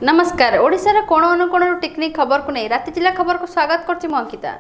नमस्कार ओडिशा रे कोण अनुकोण टेक्निक खबर को नहीं राति जिला खबर को स्वागत करछि म अंकिता।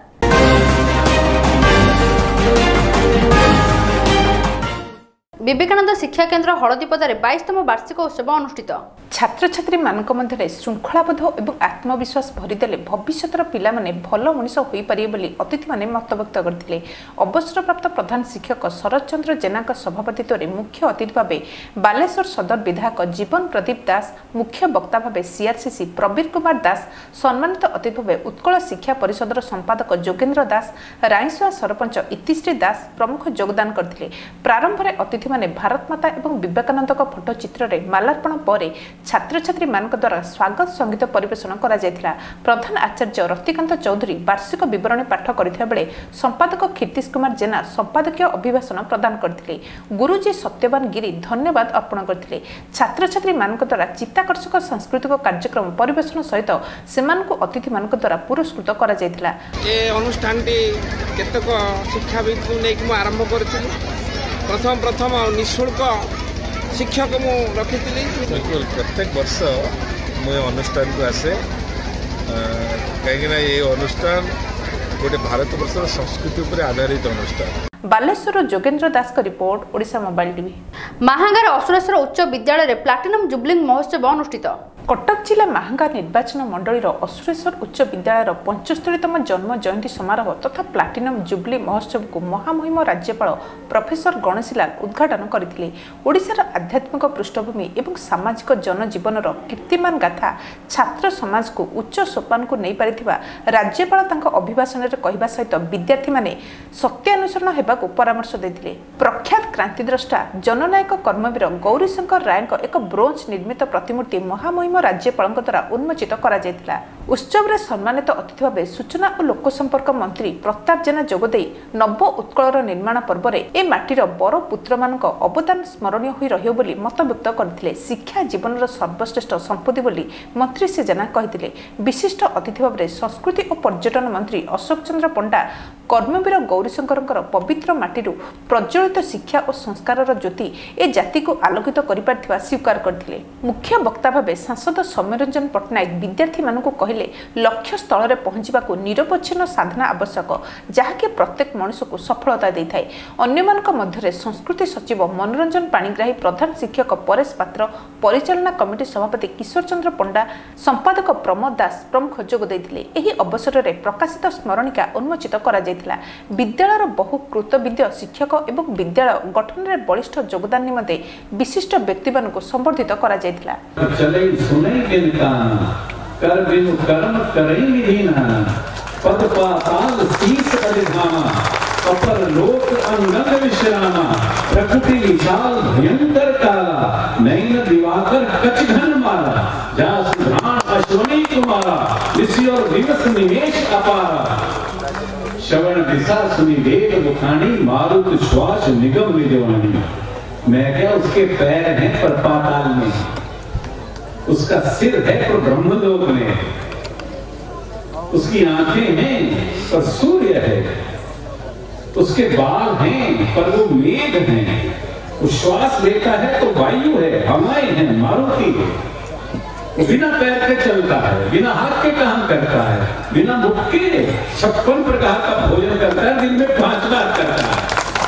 विवेकानंद शिक्षा केन्द्र हलदीपदारे 22तम वार्षिक उत्सव अनुष्ठित। छात्र छात्री मानक मध्य श्रृंखलाबोध और आत्मविश्वास भरीदेले भविष्यतर पिला माने भल मनीष होई पारिबे बोली अतिथि माने मत व्यक्त करथिले। अवसरप्राप्त प्रधान शिक्षक शरद चंद्र जेना सभापतित्व मुख्य अतिथि भाव बालेश्वर सदर विधायक जीवन प्रदीप दास, मुख्य वक्ता भाव सीआरसीसी प्रवीर कुमार दास, सम्मानित अतिथि भाव उत्कल शिक्षा परिषदर संपादक जोगेन्द्र दास, राईसुआ सरपंच इतिश्री दास प्रमुख योगदान करथिले। प्रारंभ में अतिथि माने भारत माता एवं विवेकानंद फोटो चित्र रे मालार्पण पर छात्र छात्री मानक द्वारा स्वागत संगीत परिवेषण करा जायथिला। प्रधान आचार्य रतिकांत चौधरी वार्षिक विवरणी पाठ करथिबा बेले संपादक कीर्तिश कुमार जेना संपादकीय अभिभाषण प्रदान करथिले। गुरुजी सत्यवान गिरी धन्यवाद अर्पण करथिले। छात्र छात्री मानक द्वारा चित्ताकर्षक सांस्कृतिक कार्यक्रम परिवेषण सहित सेमानकु अतिथि मानक द्वारा पुरस्कृत करा जायथिला। ए अनुष्ठानटी केतक शिक्षाविद को नेक मु आरंभ करथिली। प्रथम निःशुल्क शिक्षक मु रखिथिली। प्रत्येक वर्ष मु अनुष्ठान को आसे कहीं ये अनुष्ठान गोटे भारत वर्ष संस्कृति उपर आधारित अनुष्ठान। बालेश्वर जोगेन्द्र दास का रिपोर्ट ओडिशा मोबाइल टीवी। महांगार असुरेश्वर उच्च विद्यालय रे प्लाटिनम जुबलिंग महोत्सव अनुष्ठित। कटक जिला महांगा निर्वाचन मंडलीर असुरेश्वर उच्च विद्यालयर 75तम जन्म जयंती समारोह तथा प्लाटिनम जुबली महोत्सव को महामहिम राज्यपाल प्रोफेसर गणेशीलाल उद्घाटन करथिले। ओडिशार आध्यात्मिक पृष्ठभूमि एवं सामाजिक जनजीवनर कीर्तिमान गाथा छात्र समाज को उच्च सोपान को नहीं पारिथिबा राज्यपाल तांको अभिभाषण रे कहबा सहित विद्यार्थी माने सत्यानुसरण हेबाकू परामर्श देथिले। प्रख्यात क्रांतिद्रष्टा जननायक कर्मवीर गौरीशंकर रायଙ୍କ एक ब्रोंज निर्मित प्रतिमूर्ति महामहिम राज्यपाल द्वारा उन्मोचित करा जायतिला। उत्सव रे सम्मानित अतिथि भाव सूचना और लोक संपर्क मंत्री प्रताप जेना जोगदे नव उत्कलर निर्माण पर्व रे ए माटीर बर पुत्र मानक अवदान स्मरणीय होई रहियो बोली मत व्यक्त करथिले। शिक्षा जीवनर सर्वश्रेष्ठ संपत्ति बोली मंत्री से जेना कहिथिले। विशिष्ट अतिथि भाव रे संस्कृति और पर्यटन मंत्री अशोक चंद्र पंडा कर्मवीर गौरीशंकरଙ୍କର पवित्र माटीरू प्रज्वलित शिक्षा और संस्कारर ज्योति ए जाति को आलोकित करिपारथिबा स्वीकार करथिले। मुख्य वक्ता भाव सांसद सौम्यरंजन पट्टनायक विद्यार्थी मानक कहले लक्ष्य स्थल रे पहुंचबाकू निरपच्छिन्न साधना आवश्यक जहाँकि प्रत्येक मनुष्य को सफलता देइथाय। अन्य मानक मध्यरे संस्कृति सचिव मनोरंजन पाणिग्राही, प्रधान शिक्षक परेश पात्र, परिचालना कमिटी सभापति किशोर चंद्र पंडा, संपादक प्रमोद दास प्रमुख जोग देइथिले। एही अवसर रे प्रकाशित स्मरणिका उन्मोचित करा जायतिला। विद्यालयर बहु कृतविद्य शिक्षक एवं विद्यालय गठन रे बलिष्ठ योगदान निमंते विशिष्ट व्यक्ति मानक संबर्धित करा जायतिला। कर बिनु कर्म करई निधीना पद पाताल शीस अधिधामा अपर लोक अंगद विश्रामा प्रकृति विशाल भयंकर काला नैन दिवाकर कच घन मारा जास घाण अश्वनी कुमारा ऋषि और दिवस निमेश अपारा श्रवण दिशा सुनी देव मुखानी मारुत श्वास निगम निजवानी। मैं क्या उसके पैर हैं पर पाताल में, उसका सिर है पर ब्रह्मलोक में, उसकी आंखें हैं पर सूर्य है, उसके बाल हैं पर वो मेघ हैं, वो श्वास लेता है तो वायु है, हवाएं हैं, मारुति है। वो बिना पैर के चलता है, बिना हाथ के काम करता है, बिना मुख के 56 प्रकार का भोजन करता है, दिन में 5 बार करता है।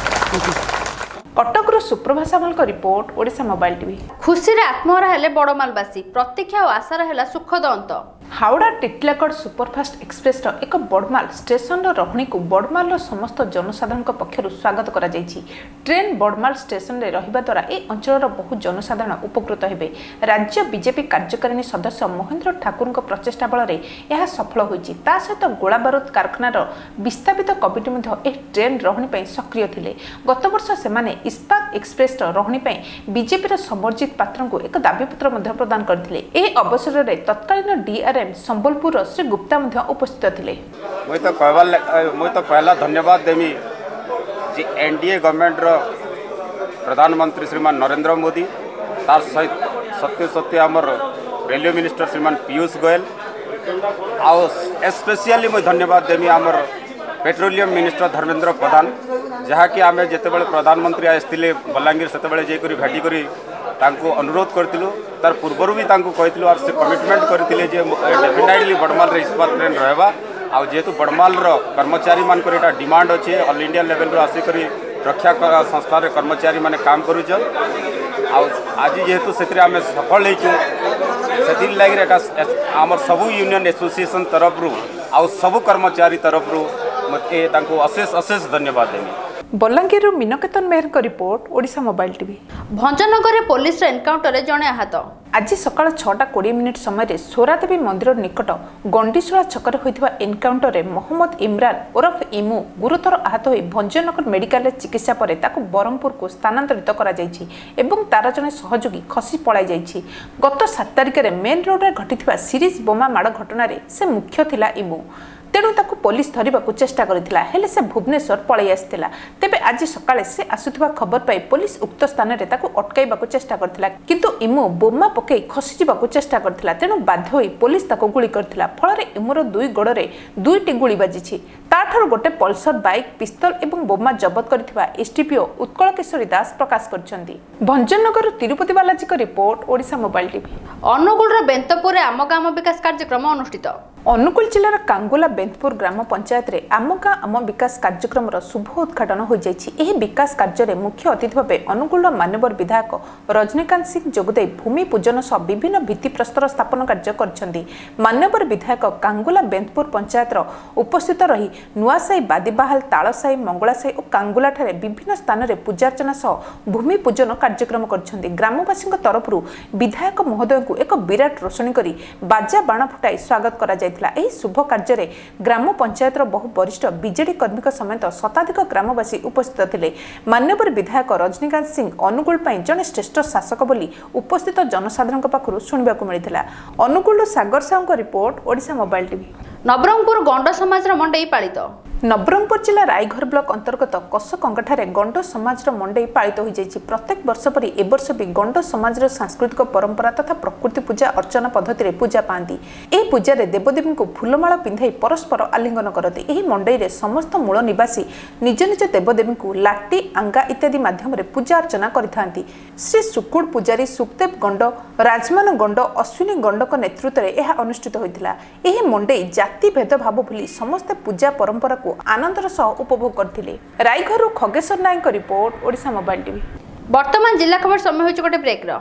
कटक सुप्रभा सामल का रिपोर्ट ओडिशा मोबाइल टीवी। खुशी रे आत्महरा हेले बड़मालवासी प्रतीक्षा और आशार हेला सुखद अंत। हावड़ा टिटलागढ़ सुपरफास्ट एक्सप्रेस एक बड़माल स्टेशन रही को बड़माल समस्त जनसाधारण पक्षर स्वागत करा जायछि। ट्रेन बड़माल स्टेशन रे रहिबा द्वारा ए अंचलर बहु जनसाधारण उपकृत हेबे। राज्य बीजेपी कार्यकारिणी सदस्य महेंद्र ठाकुर प्रचेषा बल यह सफल होइछि। ता सहित गोला बारूद कारखानार विस्थापित कमिटी मध्य ए ट्रेन रही पे सक्रिय थिले। गत वर्ष सेमाने इस्पात एक्सप्रेस रही पे बीजेपी समर्जित पात्र को एक दाबीपत्र प्रदान करथिले। ए अवसर रे तत्कालीन डीआरएम संबलपुर श्री गुप्ता उपस्थित थे। मुझे तो पहला धन्यवाद देमी जी एनडीए गवर्नमेंट प्रधानमंत्री श्रीमान नरेंद्र मोदी तार सहित सत्य सत्य आमर रेलवे मिनिस्टर श्रीमान पीयूष गोयल आउ स्पेशली मुझे धन्यवाद देमी आमर पेट्रोलियम मिनिस्टर धर्मेंद्र प्रधान जहाँकि आम जिते प्रधानमंत्री आसते बलांगीर से भेटिक तांको अनुरोध करथिलु तार पूर्वरु भी तांको कहिथिलु और से कमिटमेंट करथिले जे डेफिनेटली बड़माल रे इस्पात ट्रेन रहबा आ जेतु बड़माल रो कर्मचारी मान को एटा डिमांड अछि ऑल इंडिया लेवल रो आसी करी रक्षा संस्था रे कर्मचारी माने काम करूछ आ आज जेतु सेतरे आमे सफल हेचु सेतिर लागि एटा हमर सबु यूनियन एसोसिएशन तरफ रु आ सबु कर्मचारी तरफ रु मते तांको अशेष धन्यवाद देमी। बलांगीर मीनकेतन मेहर का report Odisha mobile TV. Bhanjanagar police encounter जड़े आहत। आज सकाळ 6:20 समय सोरादेवी मंदिर निकट गंडीशुला छकर होइथिबा एनकाउंटर में मोहम्मद इमरान ओरफ इमू गुरुतर आहत हो भंजनगर मेडिकल चिकित्सा पर ताकू बरहमपुर को स्थानांतरित करा जायछि एवं तार जने सहयोगी खसी पळाई जायछि। गत 7 तारिख में मेन रोड रे घटिथिबा सीरीज बोमा माड़ घटना रे से मुख्य थिला इमू। तेणु ताकू पुलिस धरिबा को चेष्टा करथिला हेले से भुवनेश्वर पळाई आस्थिला। तेबे आज सकाळे से आसुथिबा खबर पाई पुलिस उक्त स्थान रे ताकू अटकाइबा को चेष्टा करथिला किंतु इमू बोमा पकई खसी जिबा को चेष्टा करथिला। तेणु बाध्य होई पुलिस ताकू गुली करथिला। फल रे इमूर 2 गोड़ रे 2टी गुली बाजिछि। ताठार गोटे पल्सर बाइक पिस्तल एवं बोमा जबत करथिबा एसटीपीओ उत्कल केशरी दास प्रकाश करछन्ती। भंजनगर तिरुपति बालाजी का report Odisha mobile TV. Angul Bentapur आम गाम विकास कार्यक्रम अनुष्ठित। अनुगुल जिलार कांगुला बेंतपुर ग्राम पंचायत रे आम गाँ आम विकास कार्यक्रम शुभ उद्घाटन हो जाइछि। एही विकास कार्य रे मुख्य अतिथि भाव अनुगुल मान्यवर विधायक रजनीकांत सिंह जोगदे भूमि पूजन सह विभिन्न भित्तिप्रस्तर स्थापन कार्य करछन्ती। मान्यवर विधायक कांगुला बेंतपुर पंचायत उपस्थित रही नुआसाई बादीबाहाल तालसाई मंगलासाई और कांगुला ठारे विभिन्न स्थान रे पूजार्चना सह भूमि पूजन कार्यक्रम करछन्ती। ग्रामवासी तरफ विधायक महोदय को एक विराट रोषणी करी बाजा बाण फुटाई स्वागत करा जाय। एही शुभ कार्य रे ग्राम पंचायत बहु वरिष्ठ बीजेडी कर्मी समेत शताधिक ग्रामवासी उपस्थित थिले। मान्यवर विधायक रजनीकांत सिंह अनुगुल जड़े श्रेष्ठ शासक बोली उपस्थित जनसाधारण पाखु शुणा मिलता। अनुगुल सागर साहू का report Odisha mobile TV. Nabarangpur गंड समाज मंडई पालित। नवरंगपुर जिला रायघर ब्लॉक अंतर्गत कसकंगाठारे गंड समाज मंडई पालित हो जाइछि। प्रत्येक वर्ष परि ए वर्ष भी गंड समाज सांस्कृतिक परंपरा तथा प्रकृति पूजा अर्चना पद्धति पूजा पाती। ए पूजा रे देवदेवी को फूलमाला पिंधाई परस्पर आलिंगन करते। एही मंडई रे समस्त मूल निवासी निज निज देवदेवी को लाठी आंगा इत्यादि माध्यम रे पूजा अर्चना करिथांती। श्री सुकुड़ पूजारी सुखदेव गंड राजमान गंड अश्विनी गंडक नेतृत्व में यह अनुष्ठित होइतिला। एही मंडई जाति भेदभाव भूली समस्त पूजा परंपरा को आनंदर सह उपभोग करथिले। रायघर Khageswar Nayak report Odisha mobile TV. वर्तमान जिला खबर समय होइछ गोटे ब्रेक रो।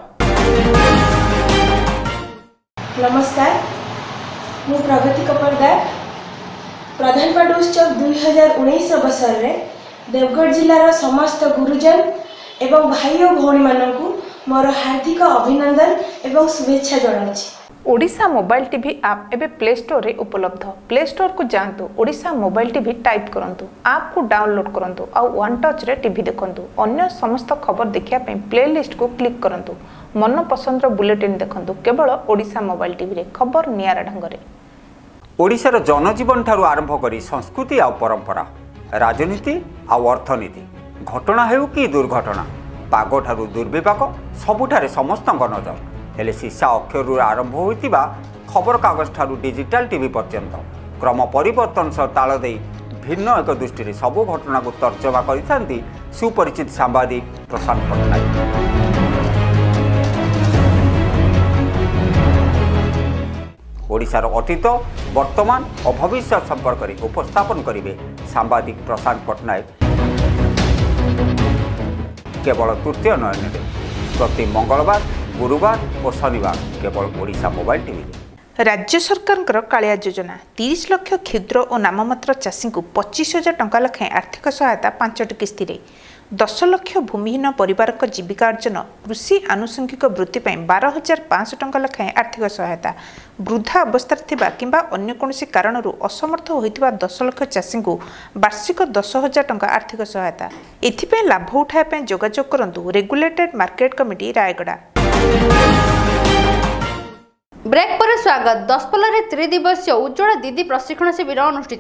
नमस्कार, मु प्रगति कपरदार प्रधान पाठ उत्सव 2019 अवसर रे देवगढ़ जिलार समस्त गुरुजन एवं भाई और भौणी मानकु मोर हार्दिक अभिनंदन एवं शुभेच्छा जणाउछि। ओडिशा मोबाइल टीवी आप एबे प्ले स्टोर रे उपलब्ध। प्ले स्टोर को जांतु, ओडिशा मोबाइल टीवी टाइप करंतु, आप को डाउनलोड करंतु और वन टच रे टीवी देखंतु। अन्य समस्त खबर देखिया पे प्लेलिस्ट को क्लिक करंतु। मन पसंद बुलेटिन देखंतु केवल ओडिशा मोबाइल टीवी रे खबर नियारा ढंग रे। ओडिशार जनजीवन ठारू आरंभ करी संस्कृति आ परंपरा, राजनीति आ अर्थनीति, घटना हेउ कि दुर्घटना, पाग ठारू दुर्विपाक सबुठारे समस्तक नजर। हेले शीशा अक्षर आरंभ होइतिबा खबर कागज ठारू डिजिटल टीवी पर्यंत क्रम परिवर्तन सह ताल दे भिन्न एक दृष्टि सबु घटना को तर्जमा करिथांती सुपरिचित सांबादिक प्रशांत पट्टनायक। ओडिशार अतीत वर्तमान और भविष्य संपर्क में उपस्थापन करेंगे सांबादिक प्रशांत पट्टनायक केवल तृतीय नयन प्रति मंगलवार गुरुवार और शनिवार केवल ओडिशा मोबाइल टीवी। राज्य सरकार कालिया योजना 30 लाख क्षुद्र और नाममात्र चाषी को 25,000 टंका लेखाएं आर्थिक सहायता 5टी किस्ती 10 लाख भूमिहीन परिवार जीविका अर्जन कृषि आनुषंगिक वृत्ति 12,500 टंका लेखाएं आर्थिक सहायता वृद्धा अवस्था किंबा अन्य कौन कारण असमर्थ होता 10 लाख चाषी को वार्षिक 10,000 टंका आर्थिक सहायता। एथिपे लाभ उठाया जोगाजोग करंतु regulated market committee Rayagada. Break पर स्वागत। दशपल्ला रे 3 दिवसीय उज्ज्वला दीदी प्रशिक्षण शिविर अनुष्ठित।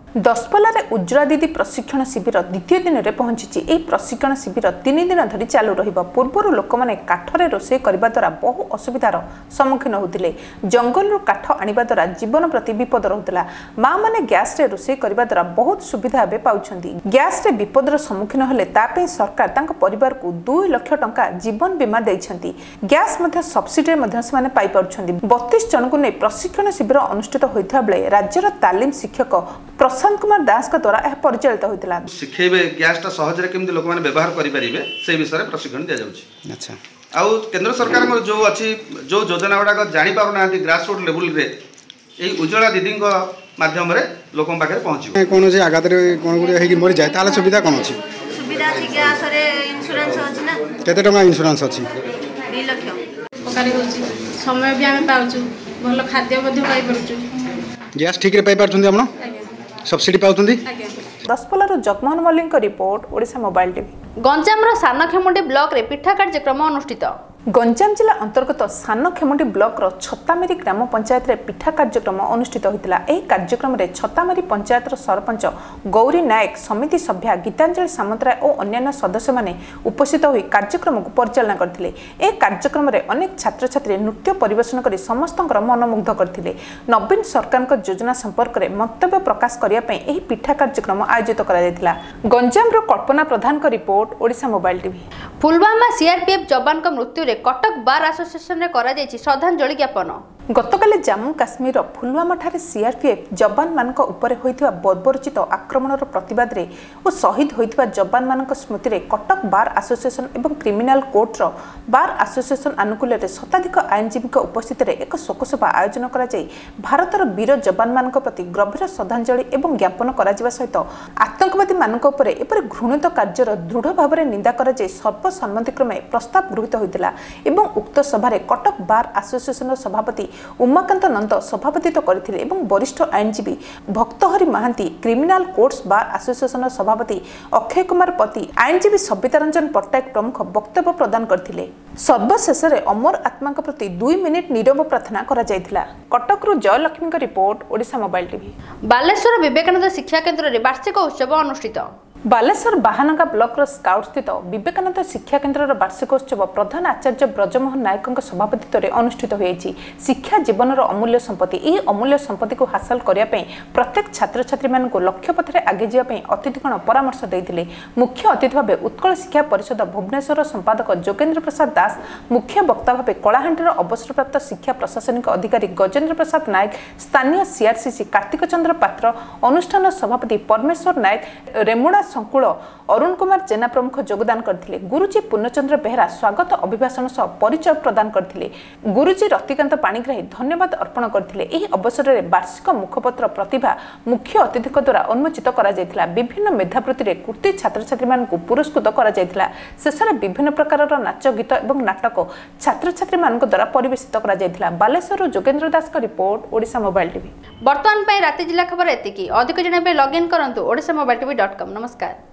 दशपल्ला उज्ज्वला दीदी प्रशिक्षण शिविर द्वितीय दिन में पहुंची। यह प्रशिक्षण शिविर 3 दिन धरी चालू पूर्व लोक मैंने काठरे रोषे करने द्वारा बहु असुविधार सम्मुखीन होते। जंगल काठ आने द्वारा जीवन प्रति विपद रोला। माँ मैंने गैस रे रोषे करने द्वारा बहुत सुविधा पाँच। गैस रे विपदर सम्मुखीन होले तापे सरकार परिवार को 2 लाख टंका जीवन बीमा देइछंती। गैस सब्सिडी से पाई पाउछंती। 32 जन को नहीं प्रशिक्षण शिविर अनुष्ठित होता बेले राज्यर तालीम शिक्षक प्रशांत कुमार दास का द्वारा यह परिचालित होता। शिखेबे गैसटा सहजरे केमती लोक मैंने व्यवहार करें से विषय में प्रशिक्षण दि जाऊँगी। अच्छा आउ केंद्र सरकार जो अच्छी जो योजना गुड़ाक जापार ना ग्रासरूट लेवल रे यही उज्ज्वला दीदी माध्यम लोक पाखे पहुँचे कौन आघात कौन गुड़े मरी जाए ताले सुविधा कौन अच्छी सुविधा अच्छी गैस रे इंश्योरेंस अछि ना केते टका इंश्योरेंस अछि 2 लाख उपकारी होछि। समय भी आमे पाउछु भलो खाद्य मध्ये पाई परछु। गैस ठीक रे पाई परछुंदी आपण सब्सिडी पाउछुंदी। Daspalla Jagamohan Mallick report Odisha mobile TV. Ganjam Sanakhemundi block रे पिठा कार्यक्रम अनुष्ठित। गंजाम जिला अंतर्गत सानखेमुंडी ब्लॉक छतामेरी ग्राम पंचायत रे पिठा कार्यक्रम अनुष्ठित होता। यह कार्यक्रम में छतामेरी पंचायत सरपंच गौरी नायक समिति सभ्या गीतांजलि सामंतराय और अन्य सदस्य माने उपस्थित होई कार्यक्रम को परिचालना करथिले। यह कार्यक्रम में अनेक छात्र छात्री नृत्य परिवेशन कर समस्त मनमुग्ध करथिले। नवीन सरकार योजना संपर्क में मंतव्य प्रकाश करने यह पिठा कार्यक्रम आयोजित करा। गंजाम कल्पना प्रधान का report Odisha mobile TV. Pulwama CRPF जवान का मृत्यु कटक बार एसोसिएशन श्रद्धांजलि ज्ञापन। गतकाली जम्मू काश्मीर पुलवामा ठारे सीआरपीएफ जवान मान उपरे होइथिबा बर्बरचित आक्रमणर प्रतिवाद रे और शहीद होइथिबा जवान मान स्मृति रे कटक बार एसोसिएशन एवं क्रिमिनाल कोर्टर बार एसोसिएशन आनुकूल्य रे शताधिक आईनजीवी उपस्थित रे एक शोकसभा आयोजन करा जाय भारतर वीर जवान मान प्रति गभीर श्रद्धांजलि एवं ज्ञापन करा जिबा सहित आतंकवादी मान उपरे एपरि घृणित कार्यर दृढ़ भाव में निंदा करा जाय सर्वसम्मतिक्रमे प्रस्ताव गृहीत होइतिला एवं उक्त सभा कटक बार एसोसिएशन सभापति उमाकांत नंद सभापतित्व करथिले एवं वरिष्ठ आईनजीवी Bhaktahari Mohanty criminal courts bar association सभापति अक्षय कुमार पति आईनजीवी सविता रंजन पट्टनायक प्रमुख वक्तव्य प्रदान करथिले। सर्वशेष अमर आत्मा प्रति 2 मिनिट नीरव प्रार्थना करा जायथिला। कटकरू जयलक्ष्मी का report Odisha mobile TV. Baleswar Vivekananda शिक्षा केन्द्र रे वार्षिक उत्सव अनुष्ठित। बालेश्वर बाहानगा ब्लॉक स्काउट स्थित विवेकानंद शिक्षा केन्द्र वार्षिकोत्सव प्रधान आचार्य ब्रजमोहन नायक सभापतित्व में अनुष्ठित होती। शिक्षा जीवन अमूल्य संपत्ति। यह अमूल्य संपत्ति को हासिल करने प्रत्येक छात्र छात्री मान लक्ष्य पथरे आगे जावाई अतिथिगण परामर्श देते। मुख्य अतिथि भाव उत्कल शिक्षा परिषद भुवनेश्वर संपादक जोगेन्द्र प्रसाद दास, मुख्य वक्ता भाव कलाहांडीर अवसरप्राप्त शिक्षा प्रशासनिक अधिकारी गजेन्द्र प्रसाद नायक, स्थानीय सीआरसीसी कार्तिक चंद्र पात्र, अनुष्ठान सभापति परमेश्वर नायक, रेमुणा संकुल अरुण कुमार जेना प्रमुख योगदान करथिले। गुरुजी पूर्णचंद्र बेहरा स्वागत अभिभाषण सह परिचय प्रदान करथिले। गुरुजी रतिकांत पाणिग्राही धन्यवाद अर्पण करथिले। एही अवसर में वार्षिक मुखपत्र प्रतिभा मुख्य अतिथि द्वारा उन्मोचित करा जायतिला। विभिन्न मेधावृत्ति रे कृति छात्र छात्री मान पुरस्कृत करा जायतिला। शेष में विभिन्न प्रकार नाच गीत और नाटक छात्र छात्री मान द्वारा परिवेशित करा जायतिला। बालेश्वर जोगेन्द्र दास का रिपोर्ट ओडिशा मोबाइल टीवी। वर्तमान राति जिला खबर एतिकी। अधिक जणाइबे लॉगिन करंतु odishamobiletv.com। नमस्कार।